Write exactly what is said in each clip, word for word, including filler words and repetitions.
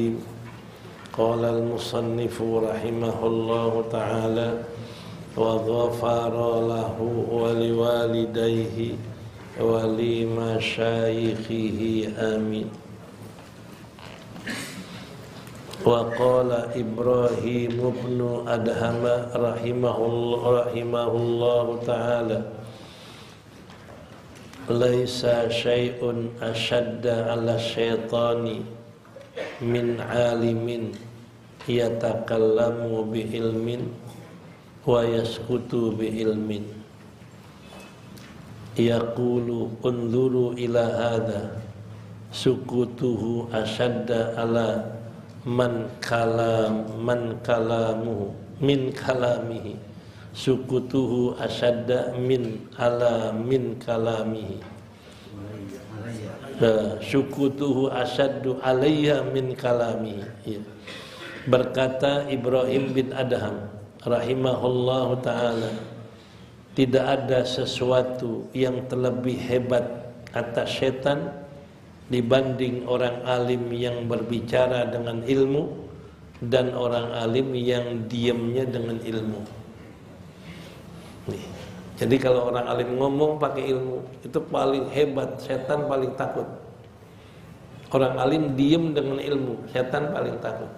الرجيم قال المصنف رحمه الله تعالى وغفر له ولوالديه ولمشايخه آمين. وقال إبراهيم بن أدهم رحمه الله, رحمه الله تعالى ليس شيء أشد على الشيطان من عالم يتكلم بعلم ويسكت بعلم يقول انظروا إلى هذا سكوته أشد على من كلام من كلامه من كلامه سكوته أشد من على من كلامه sukutuhu asyaddu alayya min kalamihi. Ya. Berkata Ibrahim bin Adham rahimahullahu ta'ala, tidak ada sesuatu yang terlebih hebat atas setan dibanding orang alim yang berbicara dengan ilmu dan orang alim yang diamnya dengan ilmu. Nih. Jadi kalau orang alim ngomong pakai ilmu, itu paling hebat, setan paling takut. Orang alim diem dengan ilmu, setan paling takut.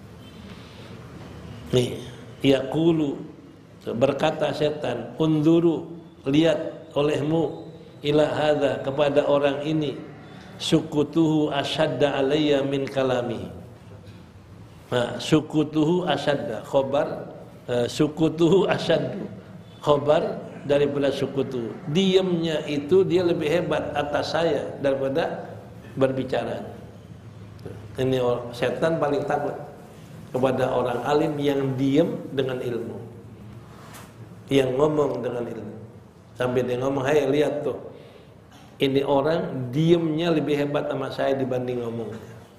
Nih, yaqulu, berkata setan, unzuru, lihat olehmu ila hadza, kepada orang ini, sukutuhu asyadda alayya min kalami. Nah, sukutuhu asyadda, khobar, uh, sukutuhu asyaddu, khobar daripada sukutu. Diamnya itu dia lebih hebat atas saya daripada berbicara. Ini setan paling takut kepada orang alim yang diam dengan ilmu, yang ngomong dengan ilmu. Sampai dia ngomong, hai lihat tuh, ini orang diamnya lebih hebat sama saya dibanding ngomong.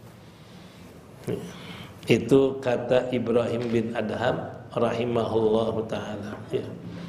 Itu kata Ibrahim bin Adham rahimahullahu ta'ala. Ya.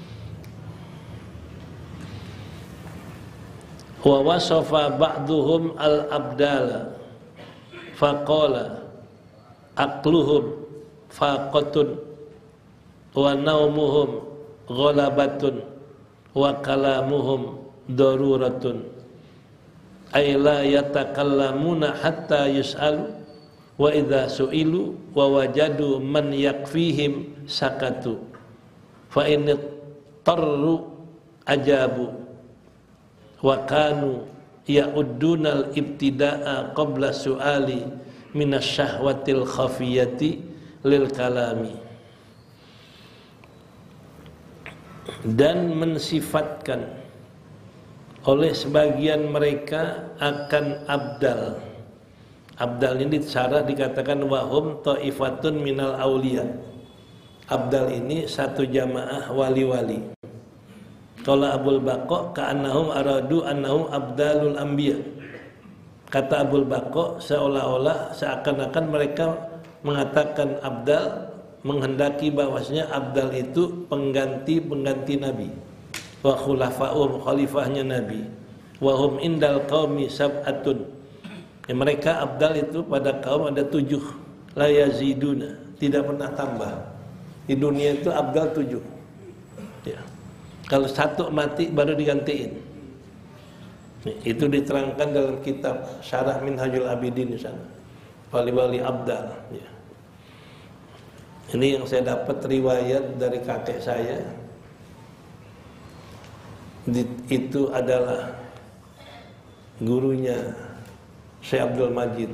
Wa wasafa ba'duhum al-abdala faqala aqluhum faqatun wa naumuhum ghalabatun wa kalamuhum daruratun ay la yatakallamuna hatta yus'alu wa idza su'ilu wa wajadu man yakfihim sakatu fa in tarru ajabu wa kanu ya'uddunal ibtida'a qabla su'ali minasyahwatil khafiyati lil kalami, dan mensifatkan oleh sebagian mereka akan abdal. Abdal ini cara dikatakan wahum ta'ifatun minal awliya. Abdal ini satu jamaah wali-wali. Kalau Abul Baqa ka'annahum aradu annahum abdalul anbiya. Kata Abul Baqa seolah-olah seakan-akan mereka mengatakan abdal, menghendaki bahwasanya abdal itu pengganti-pengganti Nabi. Wa khulafa'um, khalifahnya Nabi. Wa hum indal qaumi sab'atun. Ya, mereka abdal itu pada kaum ada tujuh. La yaziduna, tidak pernah tambah. Di dunia itu abdal tujuh. Ya. Kalau satu mati baru digantiin. Itu diterangkan dalam kitab Syarah Minhajul Abidin di sana. Wali-wali abdal. Ya. Ini yang saya dapat riwayat dari kakek saya. Itu adalah gurunya Syekh Abdul Majid.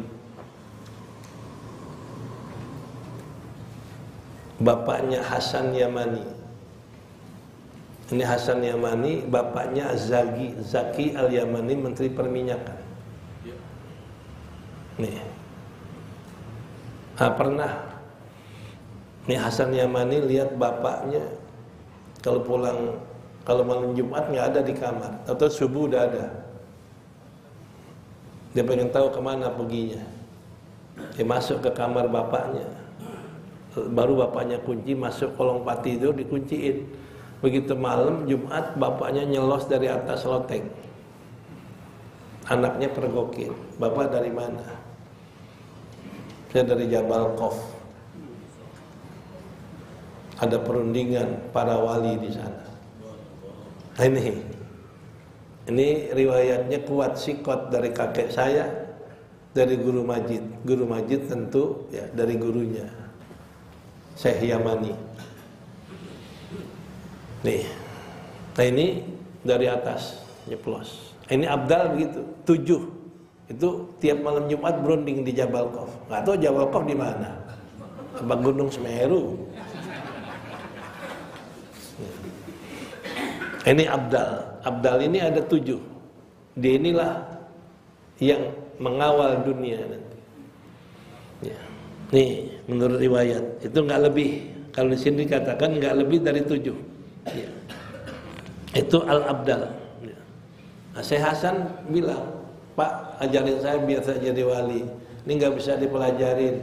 Bapaknya Hasan Yamani. Ini Hasan Yamani, bapaknya Zaki, Zaki Al-Yamani, Menteri Perminyakan. Nih. Nah, pernah nih Hasan Yamani lihat bapaknya kalau pulang, kalau malam Jumat nggak ada di kamar, atau subuh udah ada. Dia pengen tahu kemana perginya. Dia masuk ke kamar bapaknya. Baru bapaknya kunci, masuk kolong pati itu dikunciin. Begitu malam Jumat, bapaknya nyelos dari atas loteng. Anaknya pergokin, bapak dari mana? Saya dari Jabal Qaf. Ada perundingan para wali di sana. Nah ini, ini riwayatnya kuat sikot dari kakek saya, dari guru Majid. Guru Majid tentu ya dari gurunya, Syekh Yamani. Nih, nah ini dari atas nyeplos. Ini Abdal begitu, tujuh. Itu tiap malam Jumat berunding di Jabal Qaf. Nggak tahu Jabal Qaf di mana? Apa Gunung Semeru? Ini Abdal. Abdal ini ada tujuh. Dia inilah yang mengawal dunia nanti. Ya. Nih, menurut riwayat itu nggak lebih. Kalau di sini dikatakan nggak lebih dari tujuh. Ya. Itu Al-Abdal. Ya. Nah, Syekh Hasan bilang, Pak, ajarin saya biar saya jadi wali. Ini nggak bisa dipelajarin.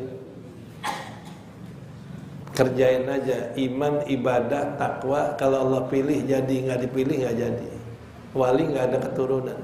Kerjain aja, iman, ibadah, takwa. Kalau Allah pilih jadi, nggak dipilih nggak jadi. Wali nggak ada keturunan.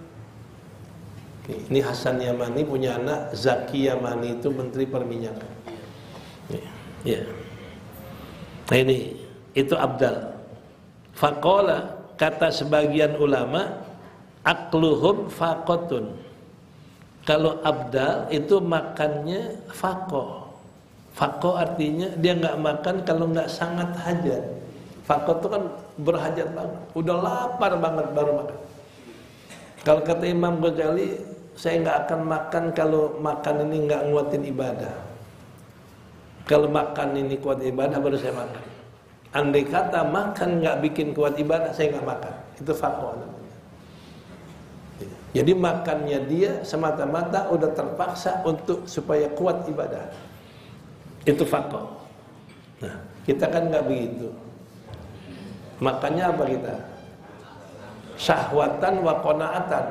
Ini Hasan Yamani punya anak Zaki Yamani, itu menteri perminyakan. Ya. Nah ini itu Abdal. Faqala, kata sebagian ulama, akluhum faqotun. Kalau Abdal itu makannya faqo. Faqo artinya dia nggak makan kalau nggak sangat hajat. Faqo itu kan berhajat banget, udah lapar banget baru makan. Kalau kata Imam Ghazali, saya nggak akan makan kalau makan ini nggak nguatin ibadah. Kalau makan ini kuat ibadah baru saya makan. Andai kata makan nggak bikin kuat ibadah, saya nggak makan. Itu faqo namanya. Jadi makannya dia semata-mata udah terpaksa untuk supaya kuat ibadah. Itu faqo. Nah, kita kan nggak begitu. Makannya apa kita? Syahwatan wa qanaatan.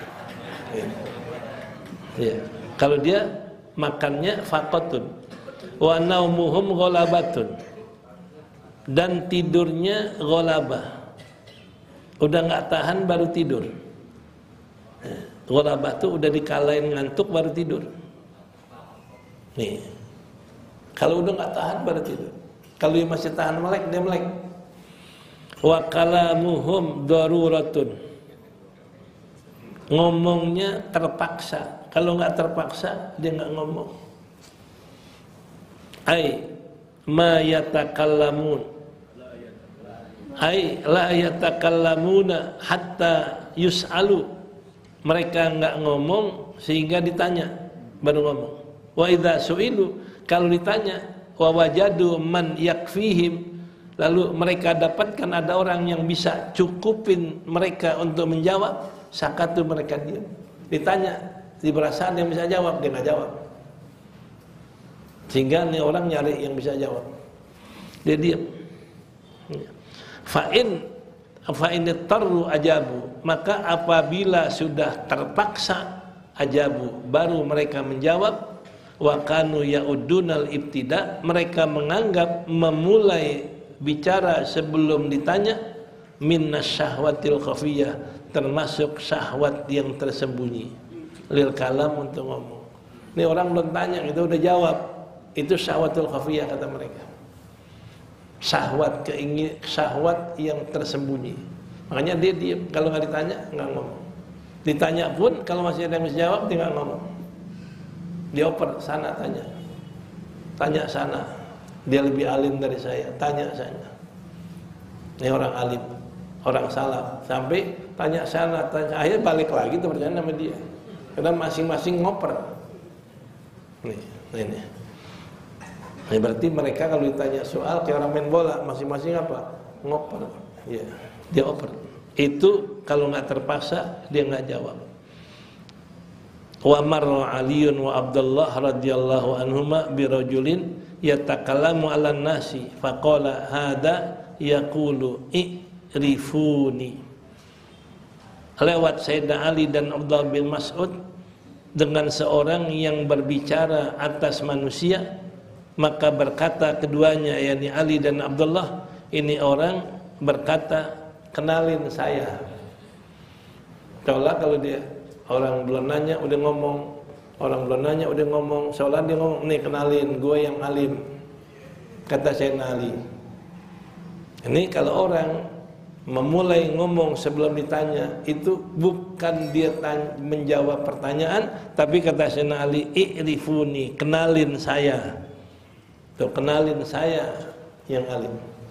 Ya. Kalau dia makannya faqotun wa naumuhum ghalabatun, dan tidurnya ghalabah. Udah nggak tahan baru tidur. Ghalabah tuh udah dikalahin ngantuk baru tidur. Nih. Kalau udah nggak tahan baru tidur. Kalau dia masih tahan melek, dia melek. Wa kalamuhum daruratun. Ngomongnya terpaksa. Kalau nggak terpaksa, dia nggak ngomong. Ai ma yatakallamun. Ai la yatakallamuna hatta yus'alu. Mereka nggak ngomong sehingga ditanya baru ngomong. Wa idza su'ilu, kalau ditanya, wa wajadu man yakfihim, lalu mereka dapatkan ada orang yang bisa cukupin mereka untuk menjawab, sakatu, mereka diam. Ditanya, di perasaan yang bisa jawab, dia nggak jawab. Sehingga nih orang nyari yang bisa jawab, dia diam. Fa'in fa'in tarru ajabu, maka apabila sudah terpaksa ajabu, baru mereka menjawab. Wa kanu ya'udunal ibtida, mereka menganggap memulai bicara sebelum ditanya minnas syahwatil khafiyah, termasuk syahwat yang tersembunyi, lil kalam, untuk ngomong. Ini orang belum tanya, kita udah jawab, itu syahwatul khafiyah kata mereka. Syahwat, keingin, syahwat yang tersembunyi. Makanya dia diam, kalau nggak ditanya nggak ngomong. Ditanya pun kalau masih ada yang bisa jawab, dia nggak ngomong. Dia oper sana tanya, tanya sana. Dia lebih alim dari saya, tanya sana. Ini orang alim, orang salaf. Sampai tanya sana, tanya, akhirnya balik lagi tuh berjalan sama dia. Karena masing-masing ngoper. Nih, ini. Nah, berarti mereka kalau ditanya soal kayak orang main bola, masing-masing apa? Ngoper. Ya, dia oper. Itu kalau nggak terpaksa dia nggak jawab. Wa marra Aliun wa Abdullah radhiyallahu anhuma bi rajulin yatakallamu 'alan nasi faqala hada yaqulu i'rifuni. Lewat Sayyidina Ali dan Abdullah bin Mas'ud dengan seorang yang berbicara atas manusia, maka berkata keduanya, yakni Ali dan Abdullah, ini orang berkata, kenalin saya. Taulah kalau dia orang belum nanya udah ngomong, Orang belum nanya udah ngomong, seolah dia ngomong, nih kenalin gue yang alim, kata Sayyidina Ali. Ini kalau orang memulai ngomong sebelum ditanya, itu bukan dia tanya, menjawab pertanyaan, tapi kata Sayyidina Ali, i'rifuni, kenalin saya. Tuh, kenalin saya yang alim.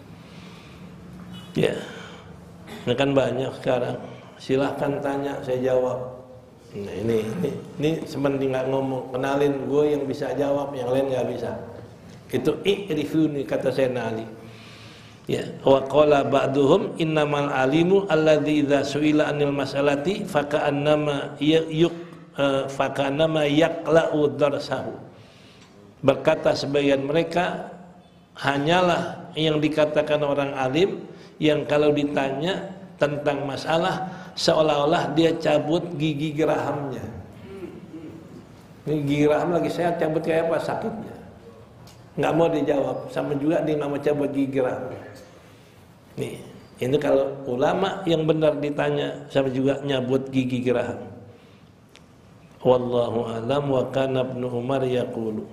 Ya, ini kan banyak sekarang. Silahkan tanya, saya jawab. Nah ini, ini, ini sebenarnya nggak ngomong, kenalin gue yang bisa jawab, yang lain nggak bisa. Itu i'rifuni, kata Sayyidina Ali. Ya, wa qala ba'duhum innamal alimu alladzi idza su'ila anil mas'alati faka'annama yuk faka'annama yaqla'u darsahu. Berkata sebagian mereka, hanyalah yang dikatakan orang alim yang kalau ditanya tentang masalah seolah-olah dia cabut gigi gerahamnya. Ini gigi geraham lagi sehat, cabut kayak apa sakitnya? Nggak mau dijawab, sama juga dia nggak mau cabut gigi geraham. Nih, ini kalau ulama yang benar ditanya, sama juga nyabut gigi geraham. Wallahu a'lam. Wa kana Ibnu Umar yaqulu.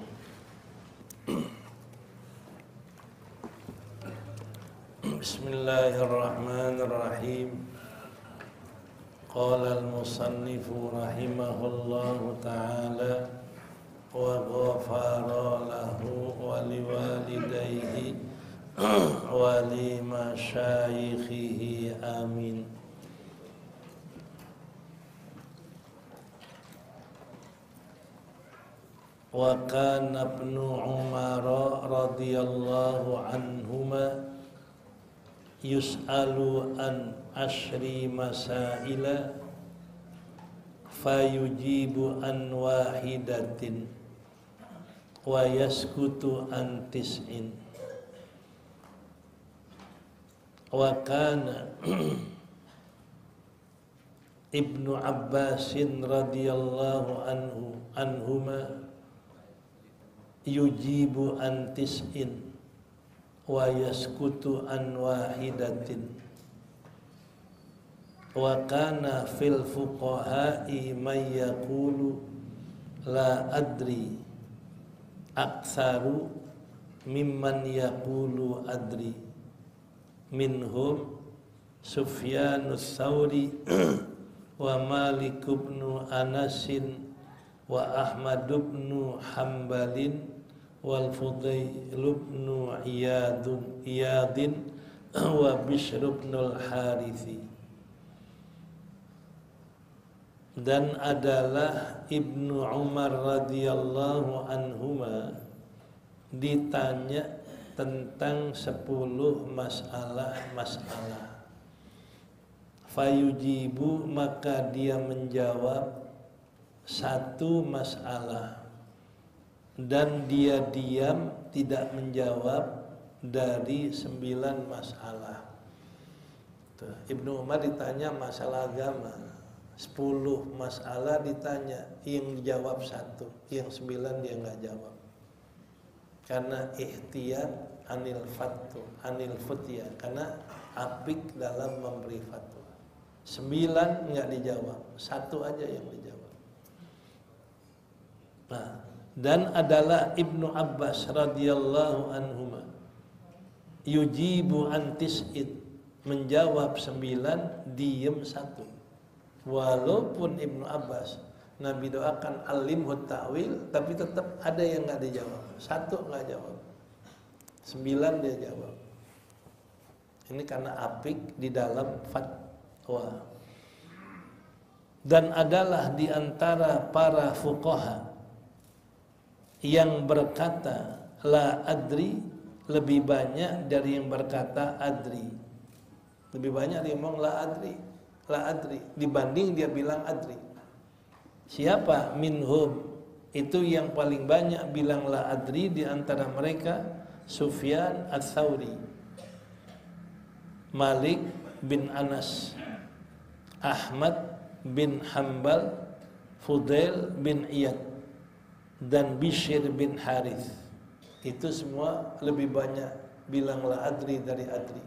Bismillahirrahmanirrahim. Qala al-musannifu rahimahullahu ta'ala wa ghafara lahu wa liwalidayhi wa li masyayikhihi amin. Wa kana Ibnu Umar radhiyallahu anhuma yus'alu an ashri masaila fayujibu an wahidatin wa yaskutu an tis'in. Wa kana Ibnu Abbasin radhiyallahu anhu anhuma yujibu an tis'in wa yaskutu an wahidatin. Wa kana fil fuqaha'i may yaqulu la adri aktsaru mimman yaqulu adri, minhum Sufyanus Tsauri wa Malik bin Anasin wa Ahmad bin Hambalin wal Fudail bin Iyadun Iyadin wa Bishr bin al-Harithi. Dan adalah Ibnu Umar radhiyallahu anhuma ditanya tentang sepuluh masalah-masalah. Fayujibu, maka dia menjawab satu masalah, dan dia diam tidak menjawab dari sembilan masalah. Tuh, Ibnu Umar ditanya masalah agama, sepuluh masalah ditanya, yang dijawab satu, yang sembilan dia nggak jawab. Karena ihtiyat anil fatwa, anil futya, karena apik dalam memberi fatwa. Sembilan nggak dijawab, satu aja yang dijawab. Nah, dan adalah Ibnu Abbas radhiyallahu anhuma yujibu antis'id, menjawab sembilan, diem satu. Walaupun Ibnu Abbas Nabi doakan alimhut ta'wil, tapi tetap ada yang nggak dijawab. Satu nggak jawab, sembilan dia jawab. Ini karena apik di dalam fatwa. Dan adalah di antara para fuqaha yang berkata la adri, lebih banyak dari yang berkata adri. Lebih banyak dia ngomong la adri, la adri dibanding dia bilang adri. Siapa? Minhum, itu yang paling banyak bilang la adri di antara mereka Sufyan Ats-Tsauri, Malik bin Anas, Ahmad bin Hambal, Fudail bin Iyad, dan Bishr bin Harith. Itu semua lebih banyak bilang la adri dari adri.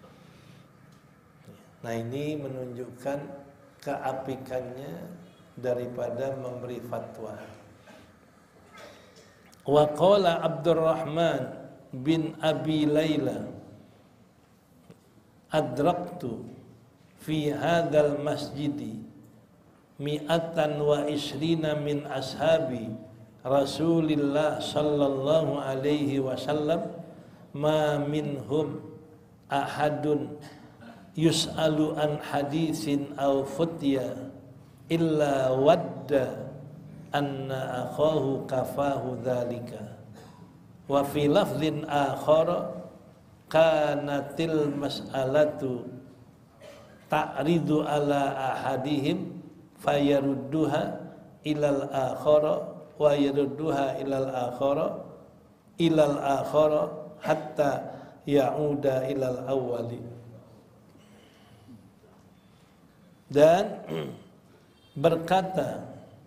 Nah, ini menunjukkan keapikannya daripada memberi fatwa. Wa qala Abdurrahman bin Abi Layla adraktu fi hadzal masjidi mi'atan wa ishrina min ashabi Rasulillah sallallahu alaihi wasallam ma minhum ahadun yus'alu an haditsin aw futya illa wadda anna akhahu kafahu dzalika wa fi lafdhin akhar kanatil mas'alatu ta'ridu ala ahadihim fayarudduha ilal akhara wa yarudduha ilal akhara ilal akhara hatta ya'uda ilal awwali. Dan berkata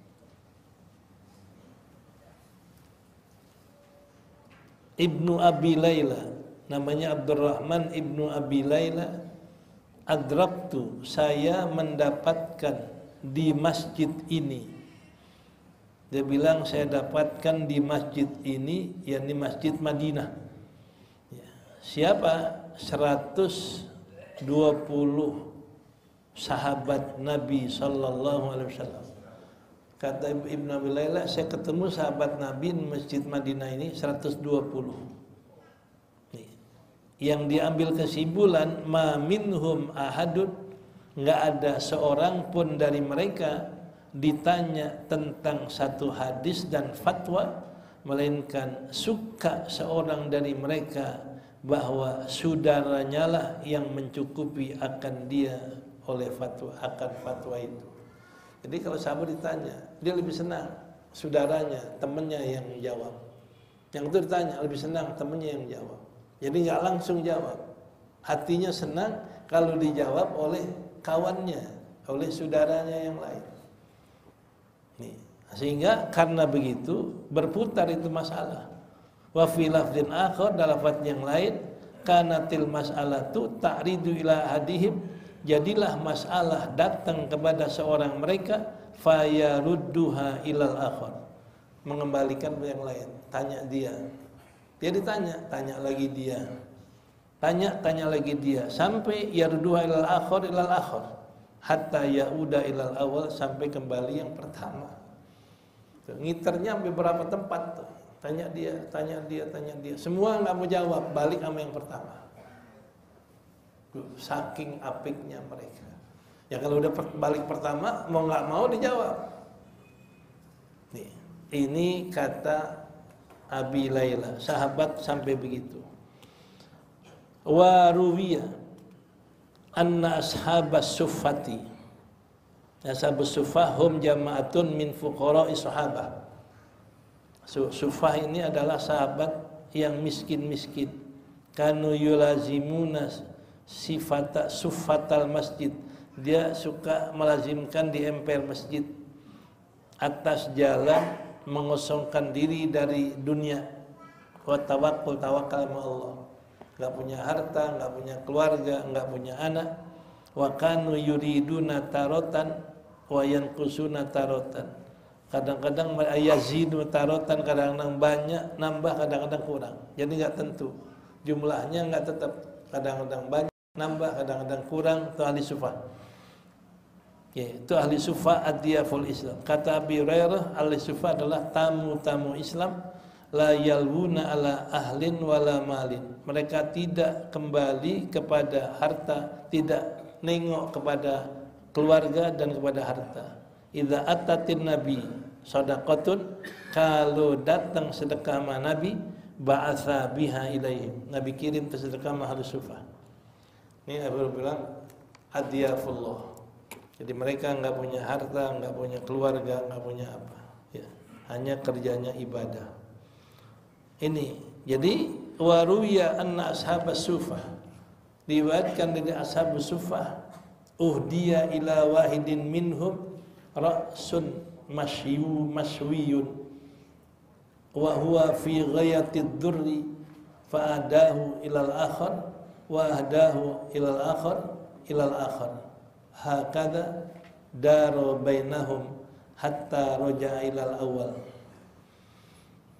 Ibnu Abi Layla, namanya Abdurrahman Ibnu Abi Layla, adraktu, saya mendapatkan di masjid ini. Dia bilang saya dapatkan di masjid ini, yakni Masjid Madinah. Ya. Siapa? seratus dua puluh sahabat Nabi sallallahu alaihi wasallam. Kata Ibnu Abi Layla, saya ketemu sahabat Nabi di Masjid Madinah ini seratus dua puluh. Nih. Yang diambil kesimpulan ma minhum ahadun, enggak ada seorang pun dari mereka ditanya tentang satu hadis dan fatwa, melainkan suka seorang dari mereka bahwa saudaranya lah yang mencukupi akan dia oleh fatwa, akan fatwa itu. Jadi kalau sahabat ditanya, dia lebih senang saudaranya, temannya yang jawab. Yang itu ditanya lebih senang temannya yang jawab. Jadi nggak langsung jawab. Hatinya senang kalau dijawab oleh kawannya, oleh saudaranya yang lain. Nih, sehingga karena begitu berputar itu masalah. Wa fi lafdhin akhar, dalam lafaz yang lain, kanatil mas'alatu ta'ridu ila hadihim, jadilah masalah datang kepada seorang mereka, fayarudduha ilal akhar, mengembalikan yang lain. Tanya dia, dia ditanya, tanya lagi dia, tanya, tanya lagi dia, sampai yarudduha ilal akhar ilal akhar, hatta yauda ilal awal, sampai kembali yang pertama. Tuh, ngiternya sampai berapa tempat tuh. Tanya dia, tanya dia, tanya dia, semua nggak mau jawab, balik sama yang pertama. Saking apiknya mereka. Ya kalau udah balik pertama, mau nggak mau dijawab. Nih, ini kata Abi Layla, sahabat sampai begitu. Wa ruwiya anna ashabas suffati, ashabus suffah hum jama'atun min fuqara'i sahabah. Suffah ini adalah sahabat yang miskin-miskin. Kanu yulazimuna sifat suffatal masjid, dia suka melazimkan di emper masjid atas jalan mengosongkan diri dari dunia. Wa tawakkul, tawakal sama Allah. Enggak punya harta, enggak punya keluarga, enggak punya anak. Wa kanu yuriduna tarotan wa yanqusuna tarotan. Kadang-kadang yazidu tarotan, kadang-kadang banyak, nambah, kadang-kadang kurang. Jadi enggak tentu. Jumlahnya enggak tetap, kadang-kadang banyak, nambah, kadang-kadang kurang. Itu ahli sufah. Ya, itu ahli sufah ad-diyaful Islam. Kata Abi Hurairah, ahli sufah adalah tamu-tamu Islam, la yalwuna ala ahlin wala malin. Mereka tidak kembali kepada harta, tidak nengok kepada keluarga dan kepada harta. Idza atatin nabi shadaqatun, kalau datang sedekah sama Nabi, ba'atha biha ilaihim, Nabi kirim ke sedekah sama ahli sufah. Ini Abu bilang adiyafullah. Jadi mereka enggak punya harta, enggak punya keluarga, enggak punya apa. Ya, hanya kerjanya ibadah. Ini. Jadi waruya anna ashabas sufah, diriwayatkan dari ashabus sufah, uhdiya ila wahidin minhum ra'sun masyu maswiyun wa huwa fi ghayatid durri fa adahu ilal akhar wa ahdahu ilal akhar ilal akhar hakadha daru bainahum hatta raja'a ilal awal.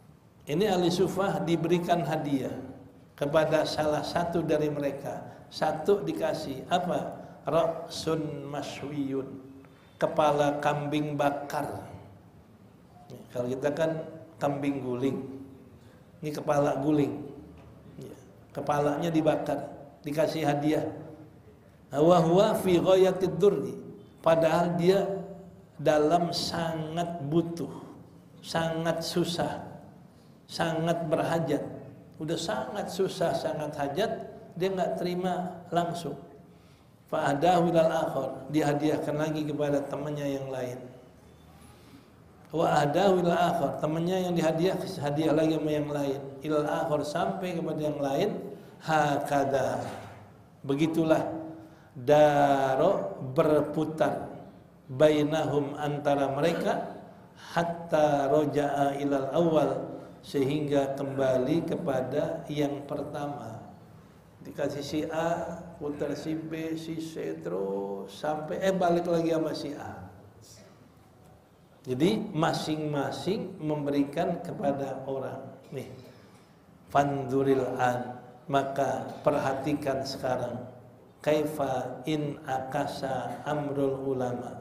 Ini ahli sufah diberikan hadiah kepada salah satu dari mereka. Satu dikasih apa? Ra'sun masywiyun, kepala kambing bakar. Nih, kalau kita kan kambing guling, ini kepala guling, ya, kepalanya dibakar, dikasih hadiah. Wa huwa fi ghayatid durri, padahal dia dalam sangat butuh, sangat susah, sangat berhajat. Udah sangat susah, sangat hajat, dia nggak terima langsung. Fa'adahu ilal akhar, dihadiahkan lagi kepada temannya yang lain. Wa adahu ilal akhar, temannya yang dihadiah hadiah lagi sama yang lain. Ilal akhar, sampai kepada yang lain. Hakada, begitulah daro berputar bainahum, antara mereka, hatta roja'a ilal awal, sehingga kembali kepada yang pertama. Dikasih si A, putar si B, si C, terus sampai eh balik lagi sama si A. Jadi masing-masing memberikan kepada orang. Nih, fanduril an, maka perhatikan sekarang, kaifa in akasa amrul ulama.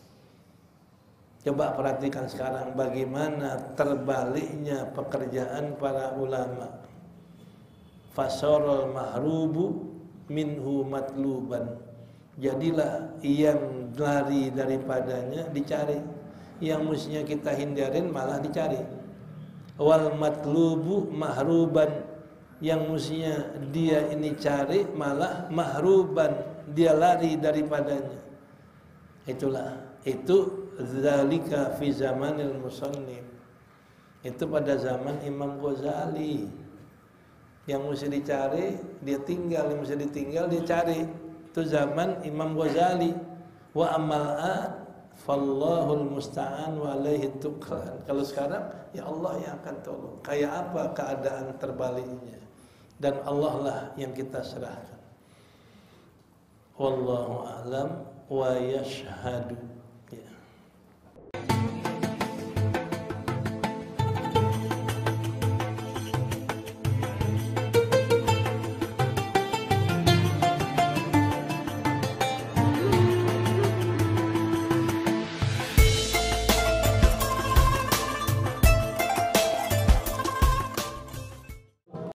Coba perhatikan sekarang bagaimana terbaliknya pekerjaan para ulama. Fasorul mahrubu minhu matluban, jadilah yang lari daripadanya dicari, yang mestinya kita hindarin malah dicari. Wal matlubu mahruban, yang mestinya dia ini cari malah mahruban, dia lari daripadanya. Itulah, itu zalika fi zamanil musannif, itu pada zaman Imam Ghazali. Yang mesti dicari dia tinggal, yang mesti ditinggal dia cari. Itu zaman Imam Ghazali. Wa amal'at fallahul musta'an wa alaihi tuklan. Kalau sekarang ya Allah yang akan tolong. Kayak apa keadaan terbaliknya, dan Allah lah yang kita serahkan. Wallahu a'lam wa yashhadu.